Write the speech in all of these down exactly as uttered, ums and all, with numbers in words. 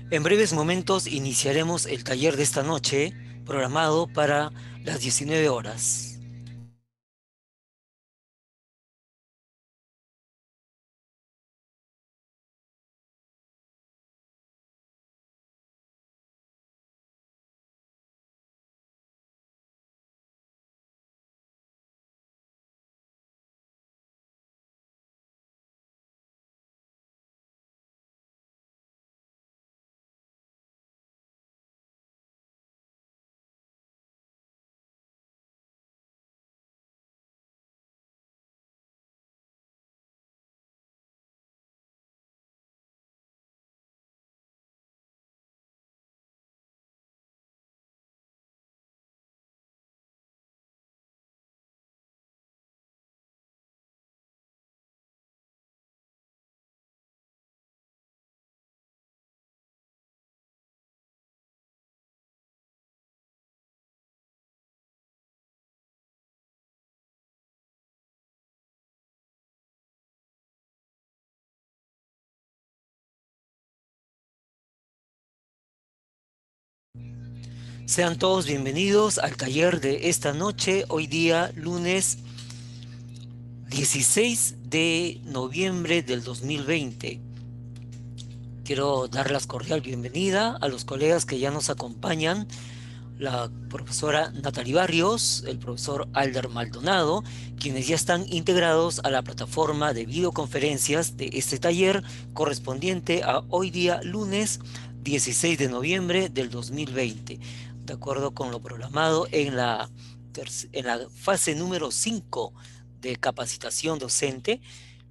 En breves momentos iniciaremos el taller de esta noche, programado para las diecinueve horas. Sean todos bienvenidos al taller de esta noche, hoy día lunes dieciséis de noviembre del dos mil veinte. Quiero dar la cordial bienvenida a los colegas que ya nos acompañan, la profesora Natalie Barrios, el profesor Alder Maldonado, quienes ya están integrados a la plataforma de videoconferencias de este taller correspondiente a hoy día lunes dieciséis de noviembre del dos mil veinte, de acuerdo con lo programado en la, en la fase número cinco de capacitación docente.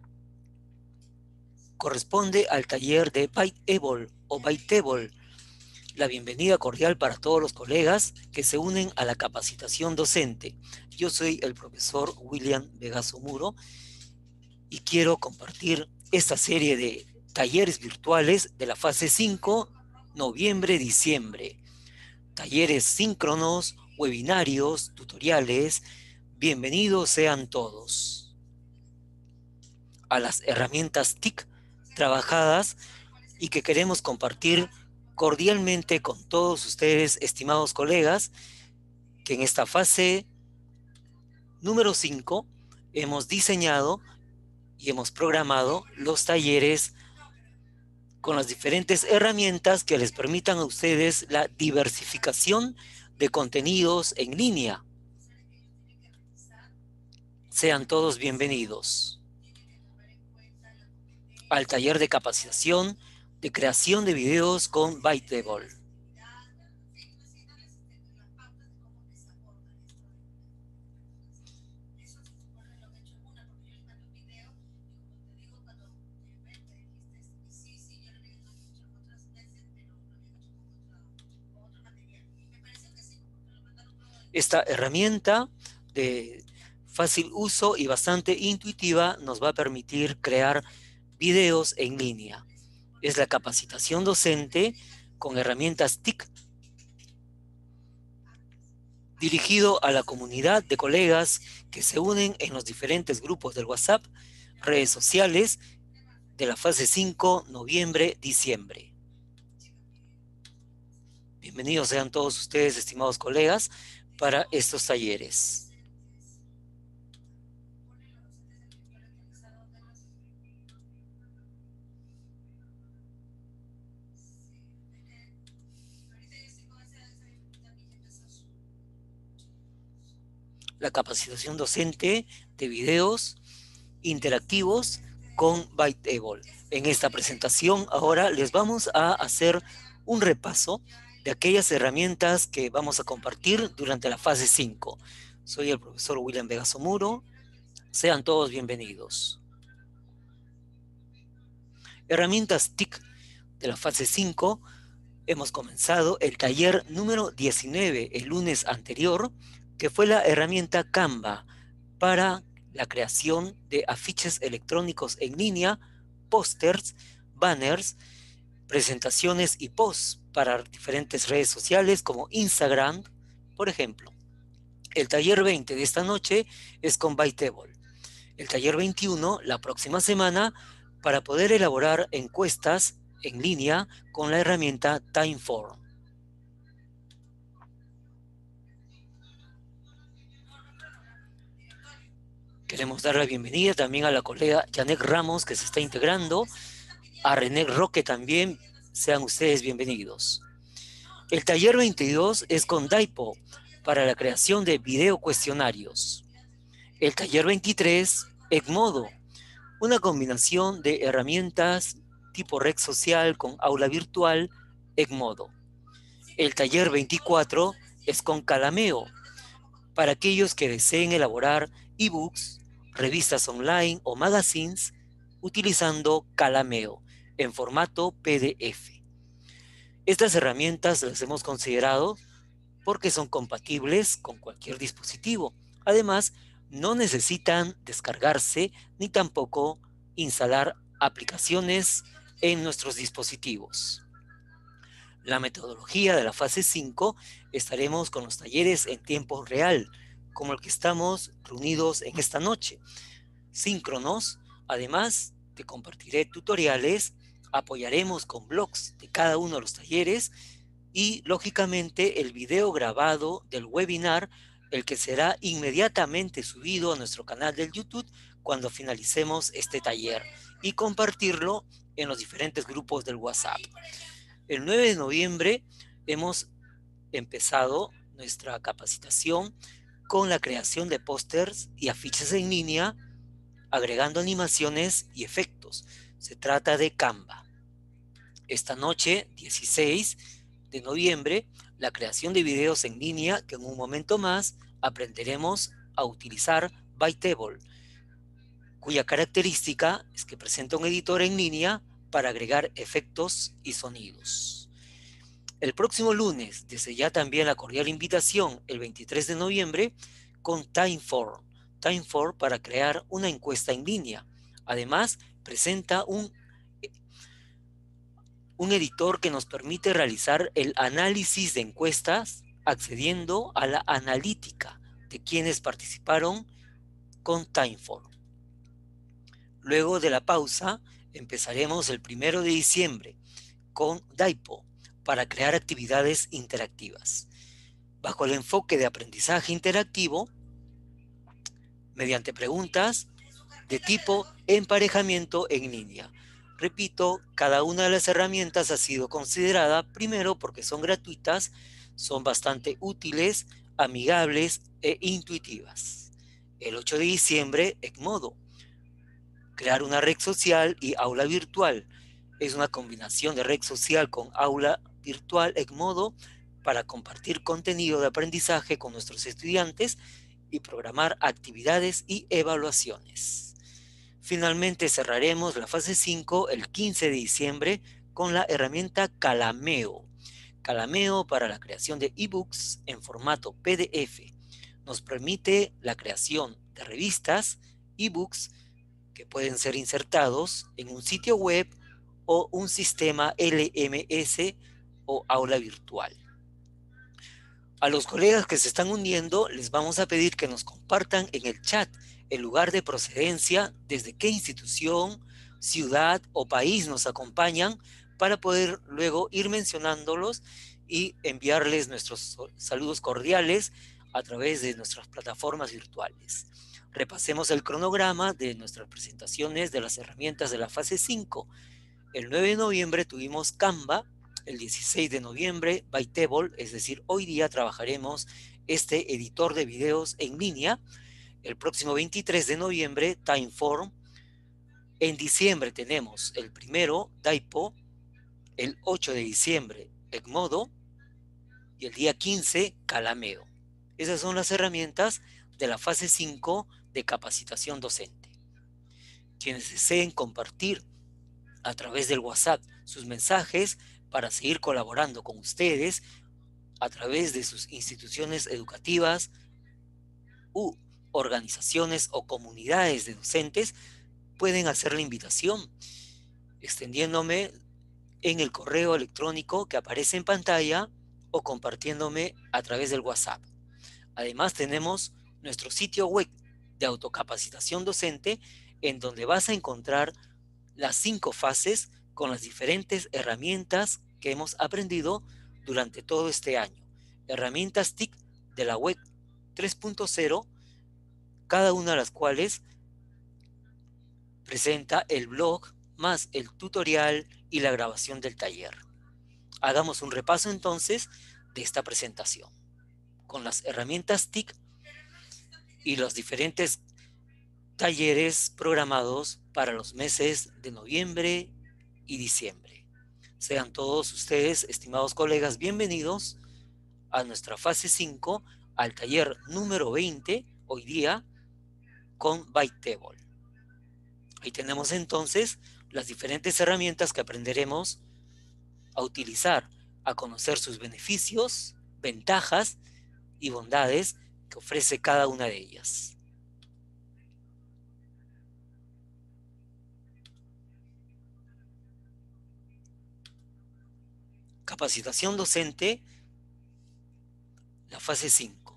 Corresponde al taller de Byteable o Byteable. La bienvenida cordial para todos los colegas que se unen a la capacitación docente. Yo soy el profesor William Vegaso Muro y quiero compartir esta serie de talleres virtuales de la fase cinco, noviembre-diciembre. Talleres síncronos, webinarios, tutoriales. Bienvenidos sean todos a las herramientas T I C trabajadas y que queremos compartir cordialmente con todos ustedes, estimados colegas, que en esta fase número cinco hemos diseñado y hemos programado los talleres con las diferentes herramientas que les permitan a ustedes la diversificación de contenidos en línea. Sean todos bienvenidos al taller de capacitación de creación de videos con Byteable. Esta herramienta de fácil uso y bastante intuitiva nos va a permitir crear videos en línea. Es la capacitación docente con herramientas T I C dirigido a la comunidad de colegas que se unen en los diferentes grupos del WhatsApp, redes sociales de la fase cinco, noviembre-diciembre. Bienvenidos sean todos ustedes, estimados colegas, para estos talleres. La capacitación docente de videos interactivos con Byteable. En esta presentación ahora les vamos a hacer un repaso de aquellas herramientas que vamos a compartir durante la fase cinco. Soy el profesor William Vegaso Muro. Sean todos bienvenidos. Herramientas T I C de la fase cinco. Hemos comenzado el taller número diecinueve el lunes anterior, que fue la herramienta Canva para la creación de afiches electrónicos en línea, pósters, banners, presentaciones y posts para diferentes redes sociales como Instagram, por ejemplo. El taller veinte de esta noche es con Byteable. El taller veintiuno, la próxima semana, para poder elaborar encuestas en línea con la herramienta Timeform. Queremos dar la bienvenida también a la colega Janet Ramos, que se está integrando, a René Roque también. Sean ustedes bienvenidos. El taller veintidós es con Daipo para la creación de video cuestionarios. El taller veintitrés, Edmodo, una combinación de herramientas tipo red social con aula virtual, Edmodo. El taller veinticuatro es con Calameo, para aquellos que deseen elaborar ebooks, revistas online o magazines utilizando Calameo en formato P D F. Estas herramientas las hemos considerado porque son compatibles con cualquier dispositivo. Además, no necesitan descargarse ni tampoco instalar aplicaciones en nuestros dispositivos. La metodología de la fase cinco, estaremos con los talleres en tiempo real, como el que estamos reunidos en esta noche, síncronos. Además, te compartiré tutoriales, apoyaremos con blogs de cada uno de los talleres y, lógicamente, el video grabado del webinar, el que será inmediatamente subido a nuestro canal del YouTube cuando finalicemos este taller y compartirlo en los diferentes grupos del WhatsApp. El nueve de noviembre hemos empezado nuestra capacitación con la creación de pósters y afiches en línea, agregando animaciones y efectos. Se trata de Canva. Esta noche, dieciséis de noviembre, la creación de videos en línea, que en un momento más aprenderemos a utilizar Bytable, cuya característica es que presenta un editor en línea para agregar efectos y sonidos. El próximo lunes, desde ya también la cordial invitación, el veintitrés de noviembre, con Timeform. Timeform para crear una encuesta en línea. Además, presenta un, un editor que nos permite realizar el análisis de encuestas accediendo a la analítica de quienes participaron con Timeform. Luego de la pausa, empezaremos el primero de diciembre con Daipo para crear actividades interactivas, bajo el enfoque de aprendizaje interactivo mediante preguntas de tipo emparejamiento en línea. Repito, cada una de las herramientas ha sido considerada primero porque son gratuitas, son bastante útiles, amigables e intuitivas. El ocho de diciembre, Edmodo, crear una red social y aula virtual. Es una combinación de red social con aula virtual, Edmodo, para compartir contenido de aprendizaje con nuestros estudiantes y programar actividades y evaluaciones. Finalmente cerraremos la fase cinco el quince de diciembre con la herramienta Calameo. Calameo para la creación de ebooks en formato P D F. Nos permite la creación de revistas, ebooks, que pueden ser insertados en un sitio web o un sistema L M S o aula virtual. A los colegas que se están uniendo, les vamos a pedir que nos compartan en el chat el lugar de procedencia, desde qué institución, ciudad o país nos acompañan, para poder luego ir mencionándolos y enviarles nuestros saludos cordiales a través de nuestras plataformas virtuales. Repasemos el cronograma de nuestras presentaciones de las herramientas de la fase cinco. El nueve de noviembre tuvimos Canva, el dieciséis de noviembre Bytable, es decir, hoy día trabajaremos este editor de videos en línea. El próximo veintitrés de noviembre Timeform. En diciembre tenemos el primero Daipo, el ocho de diciembre Edmodo y el día quince Calameo. Esas son las herramientas de la fase cinco de capacitación docente. Quienes deseen compartir a través del WhatsApp sus mensajes para seguir colaborando con ustedes a través de sus instituciones educativas u organizaciones o comunidades de docentes, pueden hacer la invitación extendiéndome en el correo electrónico que aparece en pantalla o compartiéndome a través del WhatsApp. Además, tenemos nuestro sitio web de autocapacitación docente, en donde vas a encontrar las cinco fases con las diferentes herramientas que hemos aprendido durante todo este año. Herramientas T I C de la web tres punto cero, cada una de las cuales presenta el blog más el tutorial y la grabación del taller. Hagamos un repaso entonces de esta presentación con las herramientas T I C y los diferentes talleres programados para los meses de noviembre y diciembre. Sean todos ustedes, estimados colegas, bienvenidos a nuestra fase cinco, al taller número veinte, hoy día, con Bytable. Ahí tenemos entonces las diferentes herramientas que aprenderemos a utilizar, a conocer sus beneficios, ventajas y bondades que ofrece cada una de ellas. Capacitación docente, la fase cinco.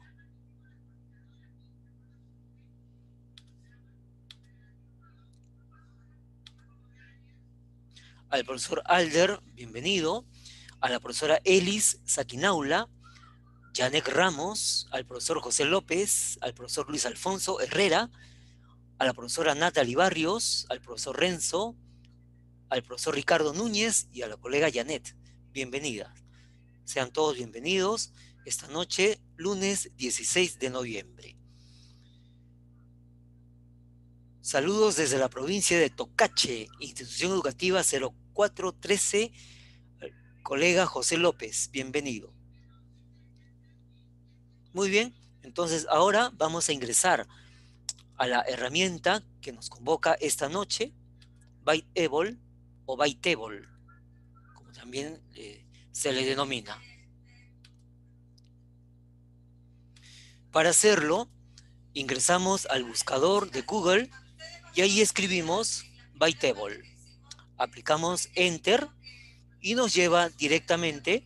Al profesor Alder, bienvenido. A la profesora Elis Saquinaula, Janek Ramos, al profesor José López, al profesor Luis Alfonso Herrera, a la profesora Natalie Barrios, al profesor Renzo, al profesor Ricardo Núñez y a la colega Janet. Bienvenida. Sean todos bienvenidos esta noche, lunes dieciséis de noviembre. Saludos desde la provincia de Tocache, institución educativa cero cuatro trece, colega José López, bienvenido. Muy bien, entonces ahora vamos a ingresar a la herramienta que nos convoca esta noche, Bytable o Bytable, como también eh, se le denomina. Para hacerlo, ingresamos al buscador de Google y ahí escribimos Bytable. Aplicamos Enter y nos lleva directamente,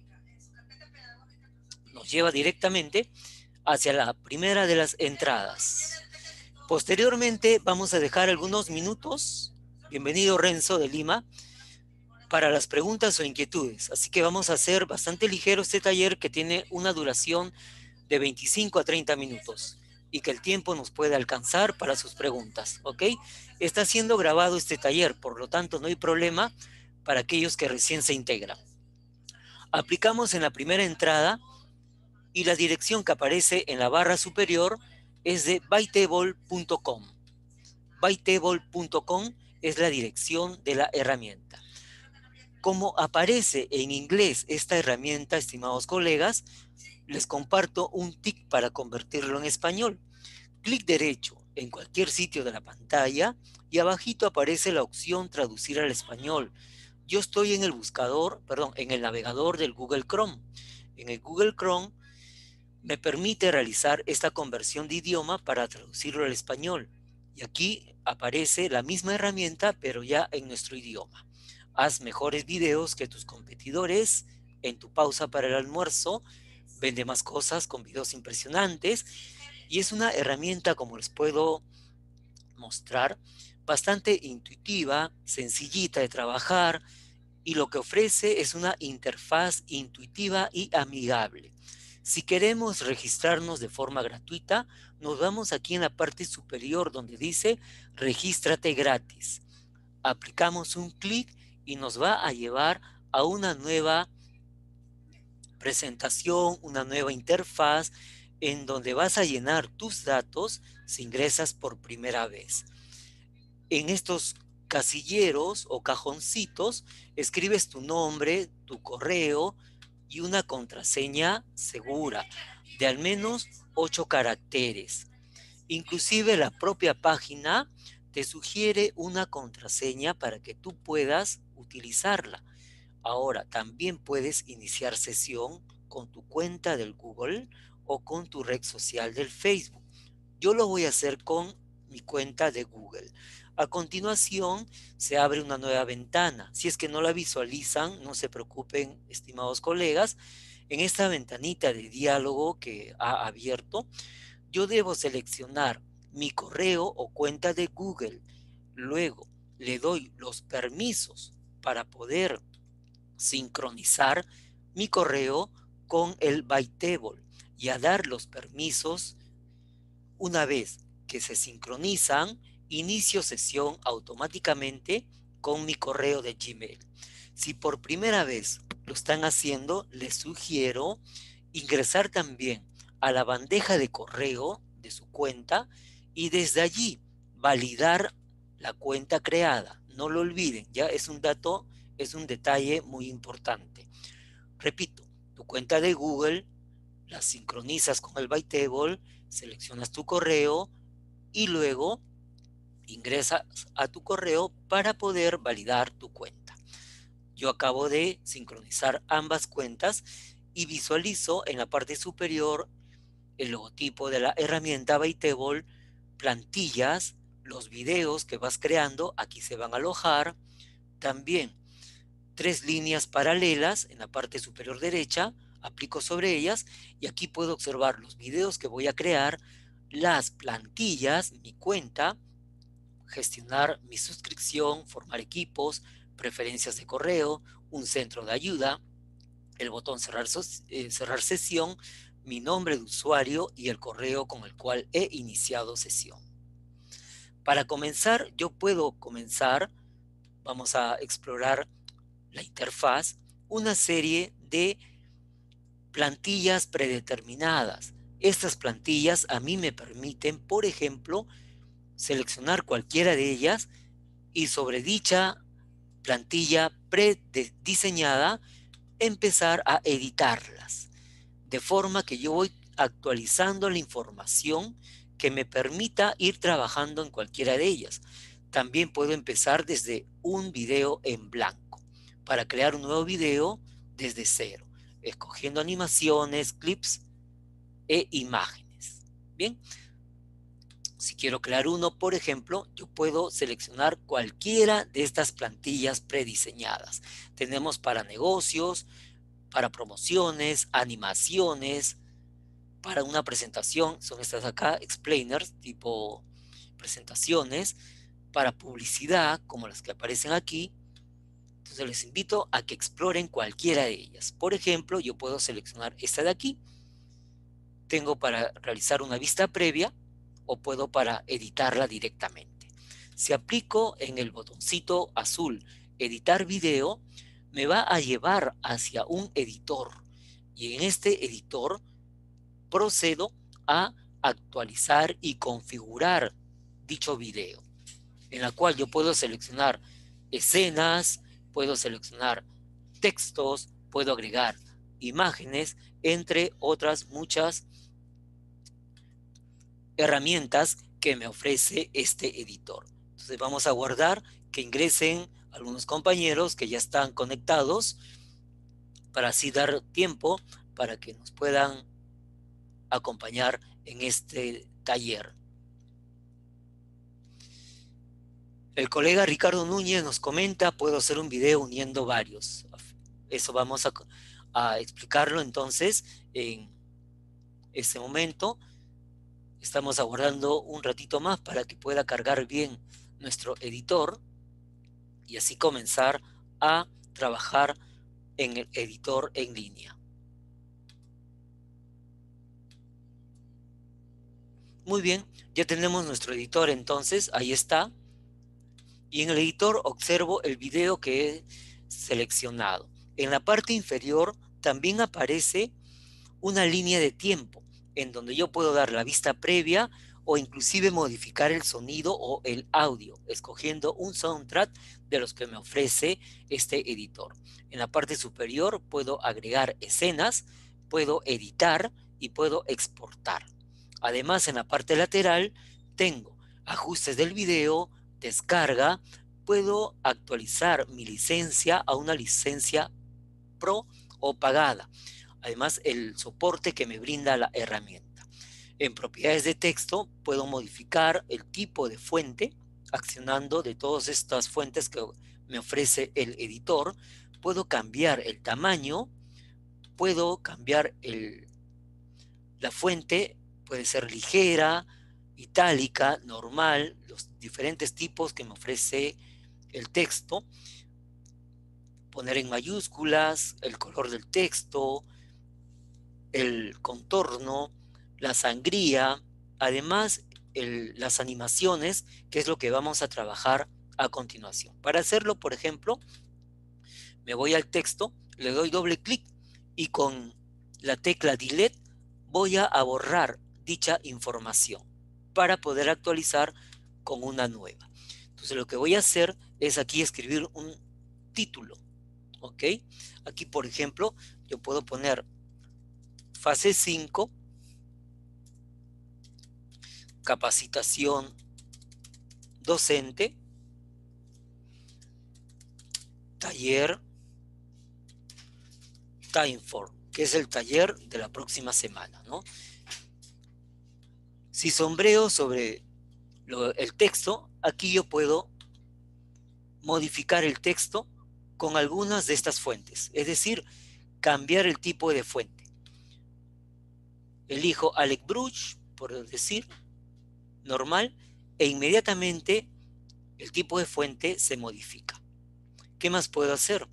nos lleva directamente hacia la primera de las entradas. Posteriormente vamos a dejar algunos minutos, bienvenido Renzo de Lima, para las preguntas o inquietudes. Así que vamos a hacer bastante ligero este taller que tiene una duración de veinticinco a treinta minutos y que el tiempo nos puede alcanzar para sus preguntas, ¿ok? Está siendo grabado este taller, por lo tanto no hay problema para aquellos que recién se integran. Aplicamos en la primera entrada y la dirección que aparece en la barra superior es de bytable punto com. bytable punto com es la dirección de la herramienta. Como aparece en inglés esta herramienta, estimados colegas, les comparto un tic para convertirlo en español. Clic derecho en cualquier sitio de la pantalla y abajito aparece la opción traducir al español. Yo estoy en el buscador, perdón, en el navegador del Google Chrome. En el Google Chrome me permite realizar esta conversión de idioma para traducirlo al español. Y aquí aparece la misma herramienta, pero ya en nuestro idioma. Haz mejores videos que tus competidores en tu pausa para el almuerzo. Vende más cosas con videos impresionantes. Y es una herramienta, como les puedo mostrar, bastante intuitiva, sencillita de trabajar, y lo que ofrece es una interfaz intuitiva y amigable. Si queremos registrarnos de forma gratuita, nos vamos aquí en la parte superior donde dice regístrate gratis. Aplicamos un clic y nos va a llevar a una nueva presentación, una nueva interfaz en donde vas a llenar tus datos si ingresas por primera vez. En estos casilleros o cajoncitos escribes tu nombre, tu correo y una contraseña segura de al menos ocho caracteres. Inclusive la propia página te sugiere una contraseña para que tú puedas utilizarla. Ahora, también puedes iniciar sesión con tu cuenta del Google o con tu red social del Facebook. Yo lo voy a hacer con mi cuenta de Google. A continuación, se abre una nueva ventana. Si es que no la visualizan, no se preocupen, estimados colegas. En esta ventanita de diálogo que ha abierto, yo debo seleccionar mi correo o cuenta de Google. Luego, le doy los permisos para poder sincronizar mi correo con el Bytable y a dar los permisos. Una vez que se sincronizan, inicio sesión automáticamente con mi correo de Gmail. Si por primera vez lo están haciendo, les sugiero ingresar también a la bandeja de correo de su cuenta y desde allí validar la cuenta creada. No lo olviden, ya es un dato, es un detalle muy importante. Repito, tu cuenta de Google la sincronizas con el Bytable, seleccionas tu correo y luego ingresas a tu correo para poder validar tu cuenta. Yo acabo de sincronizar ambas cuentas y visualizo en la parte superior el logotipo de la herramienta Bytable, plantillas, los videos que vas creando, aquí se van a alojar, también tres líneas paralelas en la parte superior derecha, aplico sobre ellas y aquí puedo observar los videos que voy a crear, las plantillas, mi cuenta, gestionar mi suscripción, formar equipos, preferencias de correo, un centro de ayuda, el botón cerrar, eh, cerrar sesión, mi nombre de usuario y el correo con el cual he iniciado sesión. Para comenzar, yo puedo comenzar, vamos a explorar la interfaz, una serie de plantillas predeterminadas. Estas plantillas a mí me permiten, por ejemplo, seleccionar cualquiera de ellas y sobre dicha plantilla prediseñada empezar a editarlas, de forma que yo voy actualizando la información que me permita ir trabajando en cualquiera de ellas. También puedo empezar desde un video en blanco para crear un nuevo video desde cero, escogiendo animaciones, clips e imágenes. Bien, si quiero crear uno, por ejemplo, yo puedo seleccionar cualquiera de estas plantillas prediseñadas. Tenemos para negocios, para promociones, animaciones, para una presentación, son estas acá, explainers, tipo presentaciones, para publicidad, como las que aparecen aquí. Entonces les invito a que exploren cualquiera de ellas. Por ejemplo, yo puedo seleccionar esta de aquí. Tengo para realizar una vista previa o puedo para editarla directamente. Si aplico en el botoncito azul editar video, me va a llevar hacia un editor y en este editor procedo a actualizar y configurar dicho video, en la cual yo puedo seleccionar escenas, puedo seleccionar textos, puedo agregar imágenes, entre otras muchas herramientas que me ofrece este editor. Entonces vamos a guardar que ingresen algunos compañeros que ya están conectados para así dar tiempo para que nos puedan acompañar en este taller. El colega Ricardo Núñez nos comenta, puedo hacer un video uniendo varios. Eso vamos a, a explicarlo entonces en este momento. Estamos aguardando un ratito más para que pueda cargar bien nuestro editor y así comenzar a trabajar en el editor en línea. Muy bien, ya tenemos nuestro editor entonces, ahí está. Y en el editor observo el video que he seleccionado. En la parte inferior también aparece una línea de tiempo en donde yo puedo dar la vista previa o inclusive modificar el sonido o el audio, escogiendo un soundtrack de los que me ofrece este editor. En la parte superior puedo agregar escenas, puedo editar y puedo exportar. Además, en la parte lateral tengo ajustes del video, descarga, puedo actualizar mi licencia a una licencia pro o pagada. Además, el soporte que me brinda la herramienta. En propiedades de texto puedo modificar el tipo de fuente accionando de todas estas fuentes que me ofrece el editor. Puedo cambiar el tamaño, puedo cambiar el, la fuente, puede ser ligera, itálica, normal, los diferentes tipos que me ofrece el texto. poner en mayúsculas, el color del texto, el contorno, la sangría, además el, las animaciones, que es lo que vamos a trabajar a continuación. Para hacerlo, por ejemplo, me voy al texto, le doy doble clic y con la tecla Delete voy a borrar dicha información para poder actualizar con una nueva. Entonces lo que voy a hacer es aquí escribir un título, ¿ok? Aquí, por ejemplo, yo puedo poner fase cinco, capacitación docente, taller Timeform, que es el taller de la próxima semana, ¿no? Si sombreo sobre lo, el texto, aquí yo puedo modificar el texto con algunas de estas fuentes, es decir, cambiar el tipo de fuente. Elijo Alec Bruch, por decir, normal, e inmediatamente el tipo de fuente se modifica. ¿Qué más puedo hacer?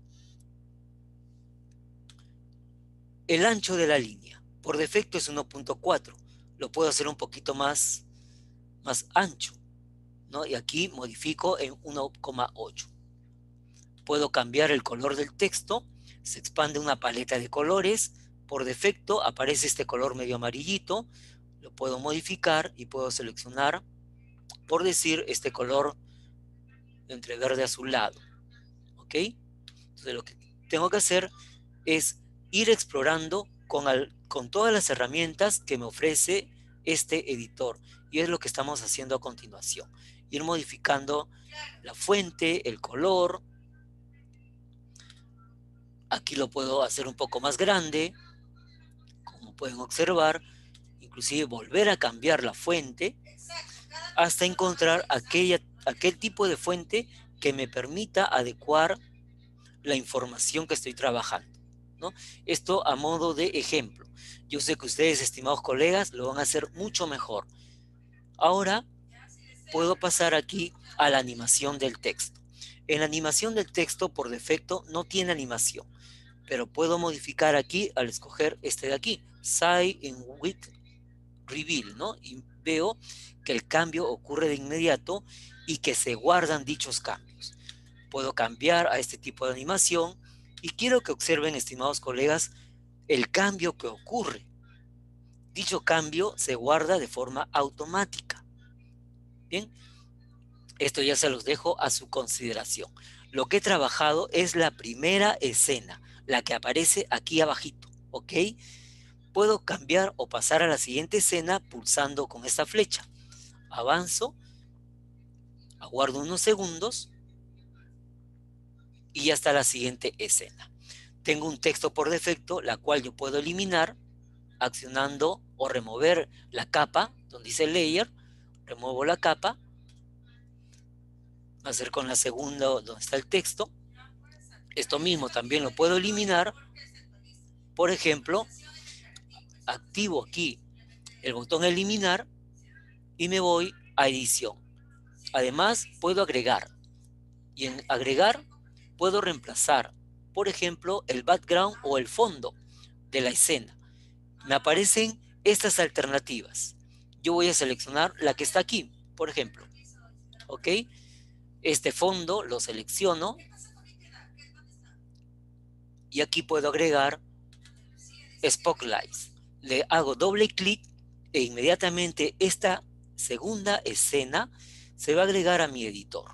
El ancho de la línea, por defecto es uno punto cuatro, lo puedo hacer un poquito más, más ancho, ¿no? Y aquí modifico en uno coma ocho. Puedo cambiar el color del texto, se expande una paleta de colores, por defecto aparece este color medio amarillito, lo puedo modificar y puedo seleccionar, por decir, este color entre verde azulado, ¿ok? Entonces lo que tengo que hacer es ir explorando con, al, con todas las herramientas que me ofrece este editor, y es lo que estamos haciendo a continuación, ir modificando la fuente, el color. Aquí lo puedo hacer un poco más grande, como pueden observar, inclusive volver a cambiar la fuente hasta encontrar aquella, aquel tipo de fuente que me permita adecuar la información que estoy trabajando, ¿no? Esto a modo de ejemplo. Yo sé que ustedes, estimados colegas, lo van a hacer mucho mejor. Ahora puedo pasar aquí a la animación del texto. En la animación del texto, por defecto, no tiene animación, pero puedo modificar aquí al escoger este de aquí, Size in Width Reveal, ¿no? Y veo que el cambio ocurre de inmediato y que se guardan dichos cambios. Puedo cambiar a este tipo de animación y quiero que observen, estimados colegas, el cambio que ocurre. Dicho cambio se guarda de forma automática. Bien, esto ya se los dejo a su consideración. Lo que he trabajado es la primera escena, la que aparece aquí abajito, ¿ok? Puedo cambiar o pasar a la siguiente escena pulsando con esta flecha. Avanzo, aguardo unos segundos y ya está la siguiente escena. Tengo un texto por defecto, la cual yo puedo eliminar accionando o remover la capa, donde dice Layer, remuevo la capa, va a ser con la segunda donde está el texto. Esto mismo también lo puedo eliminar. Por ejemplo, activo aquí el botón eliminar y me voy a edición. Además, puedo agregar. Y en agregar, puedo reemplazar, por ejemplo, el background o el fondo de la escena. Me aparecen estas alternativas. Yo voy a seleccionar la que está aquí, por ejemplo. ¿Ok? Este fondo lo selecciono y aquí puedo agregar Spotlights. Le hago doble clic e inmediatamente esta segunda escena se va a agregar a mi editor.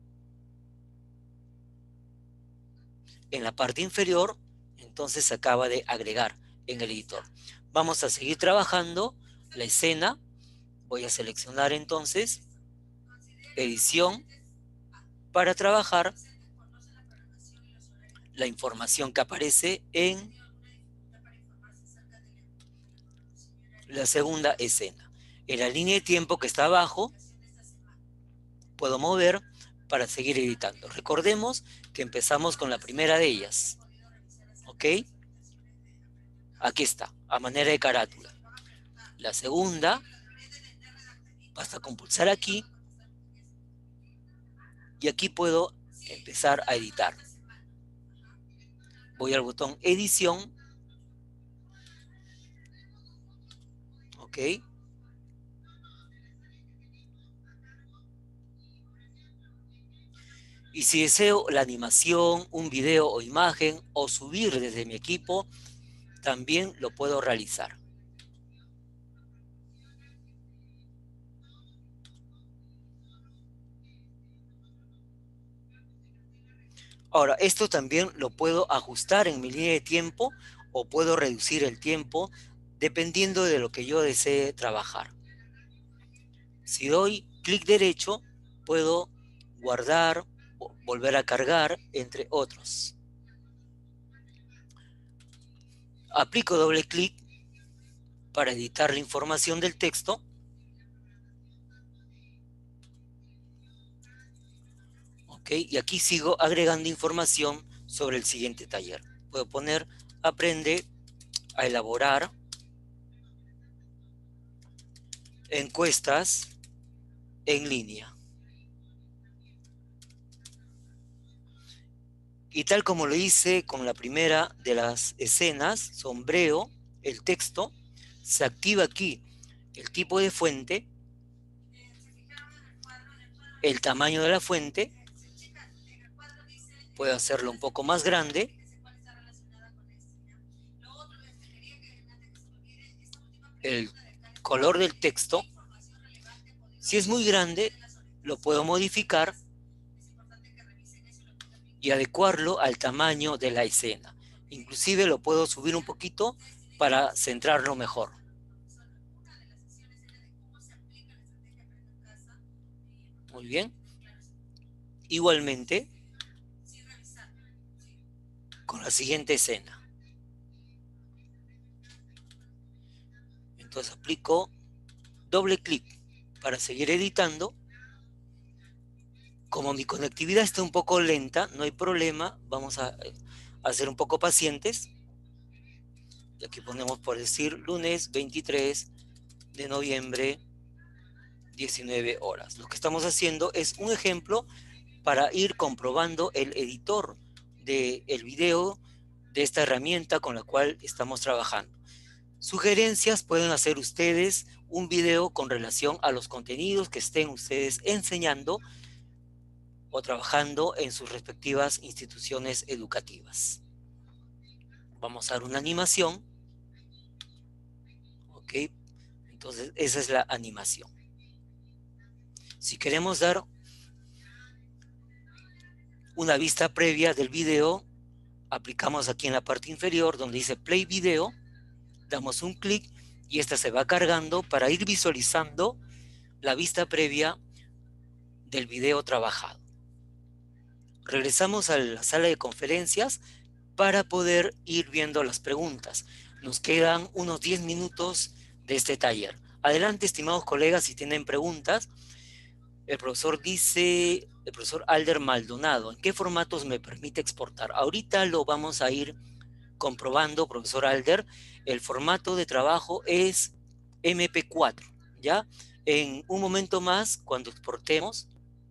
En la parte inferior, entonces se acaba de agregar en el editor. Vamos a seguir trabajando la escena. Voy a seleccionar entonces edición para trabajar la información que aparece en la segunda escena. En la línea de tiempo que está abajo, puedo mover para seguir editando. Recordemos que empezamos con la primera de ellas. ¿Ok? Aquí está, a manera de carátula. La segunda, basta con pulsar aquí y aquí puedo empezar a editar. Voy al botón edición. Ok. Y si deseo la animación, un video o imagen o subir desde mi equipo, también lo puedo realizar. Ahora, esto también lo puedo ajustar en mi línea de tiempo o puedo reducir el tiempo dependiendo de lo que yo desee trabajar. Si doy clic derecho, puedo guardar, volver a cargar, entre otros. Aplico doble clic para editar la información del texto. Ok, y aquí sigo agregando información sobre el siguiente taller. Puedo poner aprende a elaborar encuestas en línea. Y tal como lo hice con la primera de las escenas, sombreo el texto, se activa aquí el tipo de fuente, el tamaño de la fuente, puedo hacerlo un poco más grande, el color del texto, si es muy grande, lo puedo modificar y adecuarlo al tamaño de la escena. Inclusive lo puedo subir un poquito para centrarlo mejor. Muy bien. Igualmente, con la siguiente escena. Entonces aplico doble clic para seguir editando. Como mi conectividad está un poco lenta, no hay problema, vamos a, a ser un poco pacientes. Y aquí ponemos por decir lunes veintitrés de noviembre, diecinueve horas. Lo que estamos haciendo es un ejemplo para ir comprobando el editor del video de esta herramienta con la cual estamos trabajando. Sugerencias: pueden hacer ustedes un video con relación a los contenidos que estén ustedes enseñando o trabajando en sus respectivas instituciones educativas. Vamos a dar una animación. Ok, entonces esa es la animación. Si queremos dar una vista previa del video, aplicamos aquí en la parte inferior donde dice Play Video, damos un clic y esta se va cargando para ir visualizando la vista previa del video trabajado. Regresamos a la sala de conferencias para poder ir viendo las preguntas. Nos quedan unos diez minutos de este taller. Adelante, estimados colegas, si tienen preguntas. El profesor dice, el profesor Alder Maldonado, ¿en qué formatos me permite exportar? Ahorita lo vamos a ir comprobando, profesor Alder. El formato de trabajo es eme pe cuatro, ¿ya? En un momento más, cuando exportemos,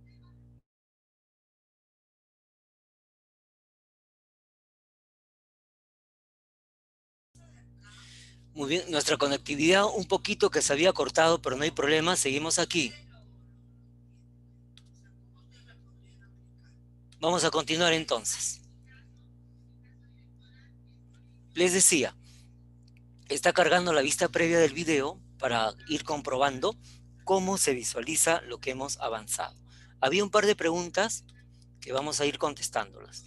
muy bien, nuestra conectividad un poquito que se había cortado, pero no hay problema, seguimos aquí. Vamos a continuar entonces. Les decía, está cargando la vista previa del video para ir comprobando cómo se visualiza lo que hemos avanzado. Había un par de preguntas que vamos a ir contestándolas.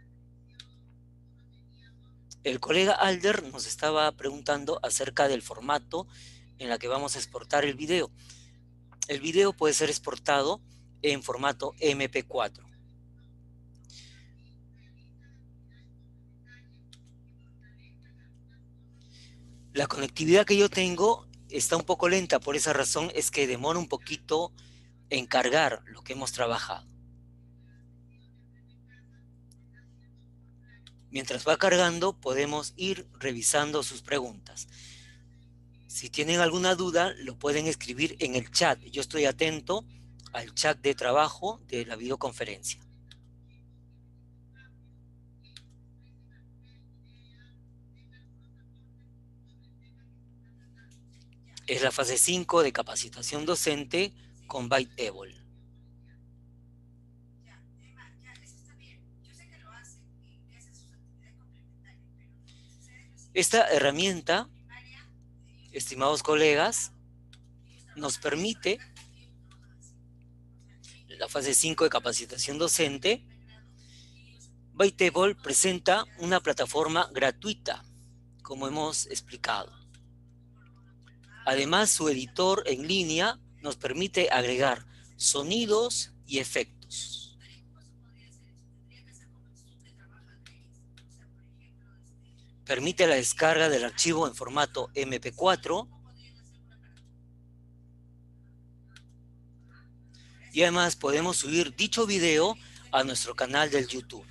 El colega Alder nos estaba preguntando acerca del formato en la que vamos a exportar el video. El video puede ser exportado en formato eme pe cuatro. La conectividad que yo tengo está un poco lenta, por esa razón es que demora un poquito en cargar lo que hemos trabajado. Mientras va cargando, podemos ir revisando sus preguntas. Si tienen alguna duda, lo pueden escribir en el chat. Yo estoy atento al chat de trabajo de la videoconferencia. Es la fase cinco de capacitación docente con Bytable. Esta herramienta, estimados colegas, nos permite, la fase cinco de capacitación docente, Bytable presenta una plataforma gratuita, como hemos explicado. Además, su editor en línea nos permite agregar sonidos y efectos. Permite la descarga del archivo en formato eme pe cuatro. Y además podemos subir dicho video a nuestro canal del YouTube.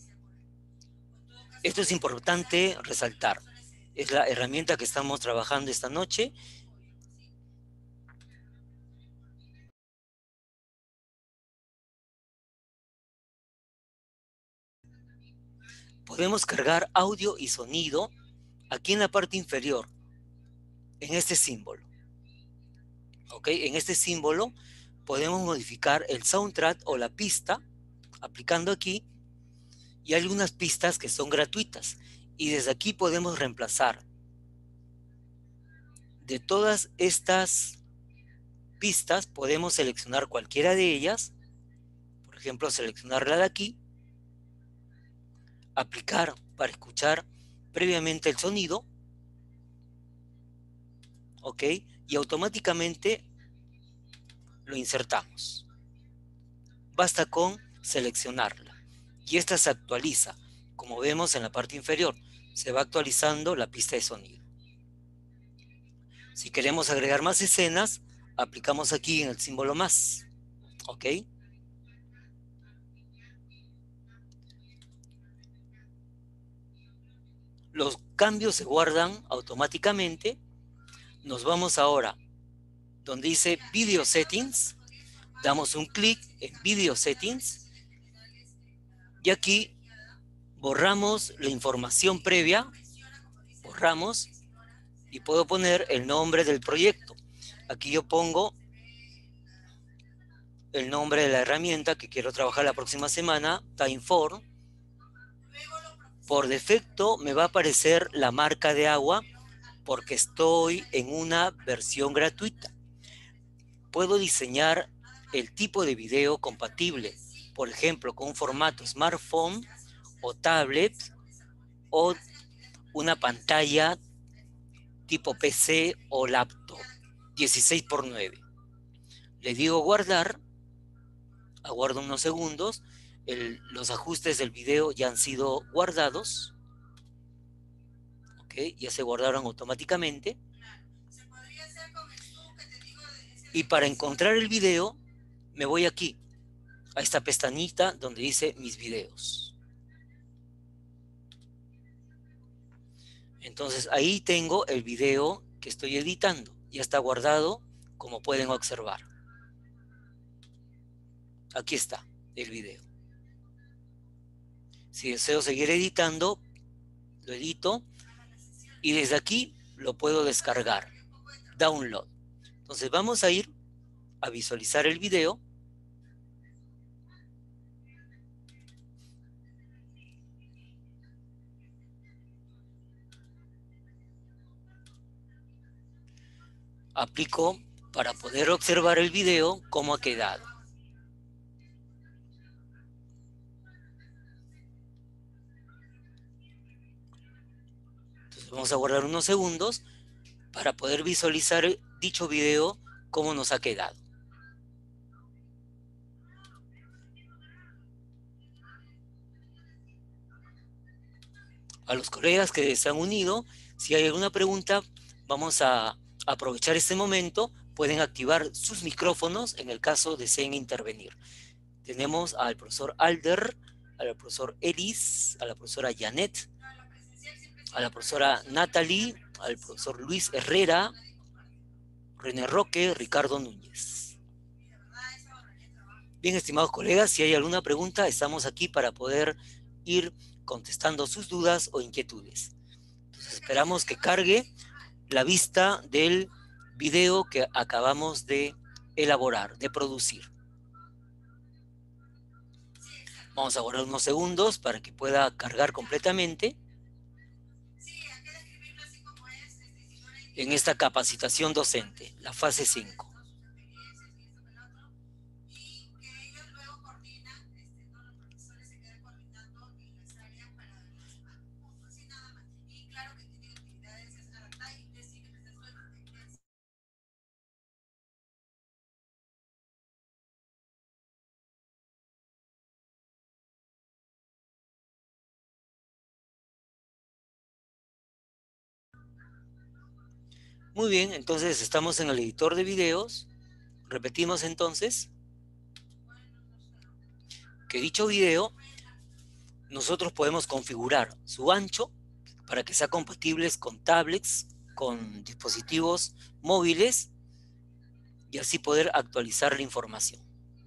Esto es importante resaltar. Es la herramienta que estamos trabajando esta noche. Podemos cargar audio y sonido aquí en la parte inferior, en este símbolo. ¿Ok? En este símbolo podemos modificar el soundtrack o la pista, aplicando aquí, y hay algunas pistas que son gratuitas. Y desde aquí podemos reemplazar. De todas estas pistas podemos seleccionar cualquiera de ellas. Por ejemplo, seleccionar la de aquí. Aplicar para escuchar previamente el sonido. ¿Ok? Y automáticamente lo insertamos. Basta con seleccionarla. Y esta se actualiza. Como vemos en la parte inferior, se va actualizando la pista de sonido. Si queremos agregar más escenas, aplicamos aquí en el símbolo más. ¿Ok? Los cambios se guardan automáticamente. Nos vamos ahora donde dice Video Settings. Damos un clic en Video Settings. Y aquí borramos la información previa. Borramos. Y puedo poner el nombre del proyecto. Aquí yo pongo el nombre de la herramienta que quiero trabajar la próxima semana, Timeform. Por defecto me va a aparecer la marca de agua porque estoy en una versión gratuita. Puedo diseñar el tipo de video compatible, por ejemplo, con un formato smartphone o tablet o una pantalla tipo pe ce o laptop, dieciséis por nueve. Le digo guardar, aguardo unos segundos, el, los ajustes del video ya han sido guardados, ¿ok? Ya se guardaron automáticamente. Y para encontrar el video, me voy aquí, a esta pestañita donde dice mis videos. Entonces ahí tengo el video que estoy editando. Ya está guardado, como pueden observar. Aquí está el video. Si deseo seguir editando, lo edito y desde aquí lo puedo descargar. Download. Entonces vamos a ir a visualizar el video. Aplico para poder observar el video cómo ha quedado. Entonces vamos a guardar unos segundos para poder visualizar dicho video cómo nos ha quedado. A los colegas que se han unido, si hay alguna pregunta, vamos a aprovechar este momento. Pueden activar sus micrófonos en el caso deseen intervenir. Tenemos al profesor Alder, al profesor Elis, a la profesora Janet, a la profesora Natalie, al profesor Luis Herrera, René Roque, Ricardo Núñez. Bien, estimados colegas, si hay alguna pregunta, estamos aquí para poder ir contestando sus dudas o inquietudes. Entonces esperamos que cargue la vista del video que acabamos de elaborar, de producir. Vamos a guardar unos segundos para que pueda cargar completamente. En esta capacitación docente, la fase cinco. Muy bien, entonces estamos en el editor de videos. Repetimos entonces que dicho video nosotros podemos configurar su ancho para que sea compatible con tablets, con dispositivos móviles y así poder actualizar la información.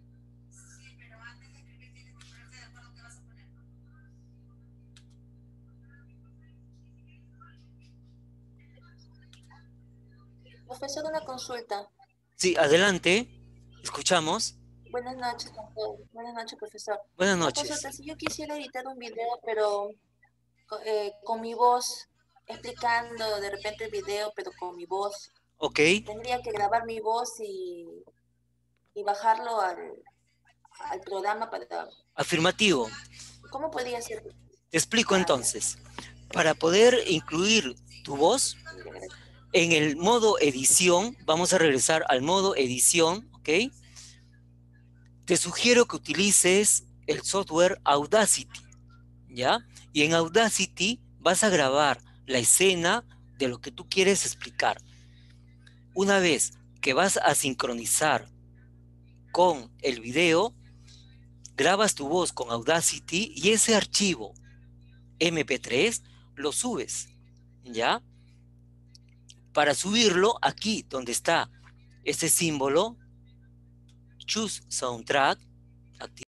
Profesor, una consulta. Sí, adelante, escuchamos. Buenas noches, doctor. Buenas noches, profesor. Buenas Una noches. consulta, si yo quisiera editar un video, pero eh, con mi voz, explicando de repente el video, pero con mi voz, Ok, tendría que grabar mi voz y, y bajarlo al, al programa para... afirmativo. ¿Cómo podría ser? Te explico Ah, ya. entonces. Para poder incluir tu voz Ya, gracias. en el modo edición, vamos a regresar al modo edición, ¿ok? Te sugiero que utilices el software Audacity, ¿ya? Y en Audacity vas a grabar la escena de lo que tú quieres explicar. Una vez que vas a sincronizar con el video, grabas tu voz con Audacity y ese archivo eme pe tres lo subes, ¿ya? Para subirlo, aquí donde está ese símbolo, Choose Soundtrack,